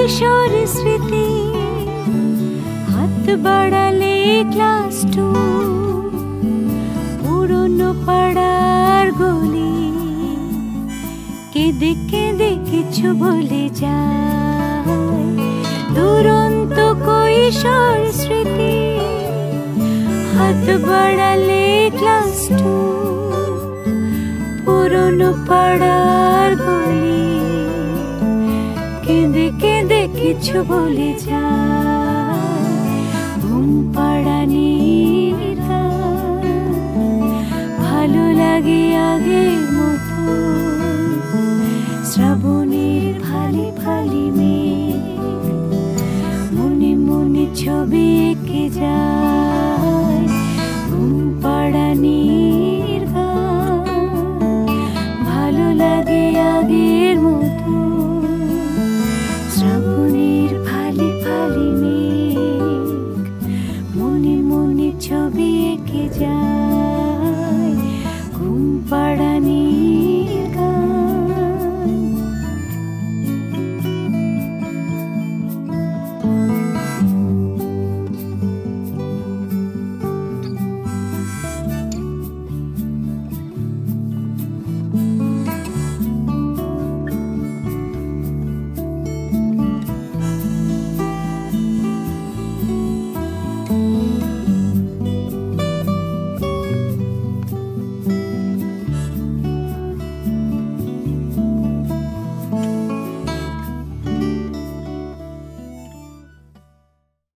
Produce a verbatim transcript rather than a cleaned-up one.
কৈশোর স্মৃতি হাত বাড়ালে ক্লাস টু পুরনো পাড়ার গলি কেঁদে কেঁদে কিছু বলে যায় দুরন্ত কৈশোর স্মৃতি হাত বাড়ালে ক্লাস টু পুরনো পাড়ার গলি কেঁদে কেঁদে কিছু বলে যায় ঘুম পাড়ানির ভালো লাগে আগের মতো শ্রাবণের ফালি ফালি মেঘ মনে মনে ছবি এঁকে যায় ঘুম পাড়ানি